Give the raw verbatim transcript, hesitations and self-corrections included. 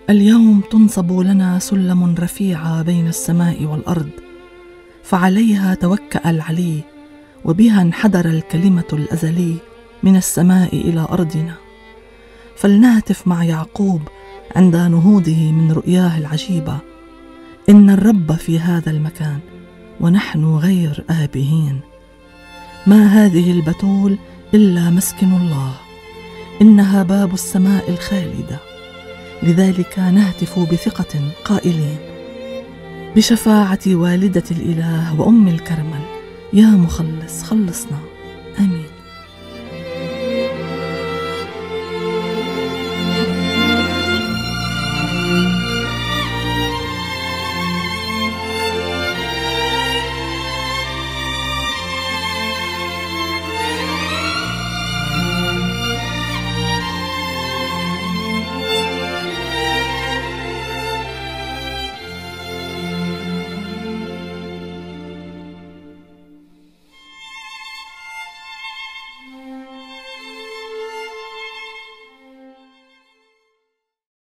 اليوم تنصب لنا سلم رفيعة بين السماء والأرض، فعليها توكأ العلي، وبها انحدر الكلمة الأزلي من السماء إلى أرضنا. فلنهتف مع يعقوب عند نهوضه من رؤياه العجيبة: إن الرب في هذا المكان ونحن غير آبهين. ما هذه البتول إلا مسكن الله، إنها باب السماء الخالدة. لذلك نهتف بثقة قائلين: بشفاعة والدة الإله وأم الكرمل، يا مخلص خلصنا.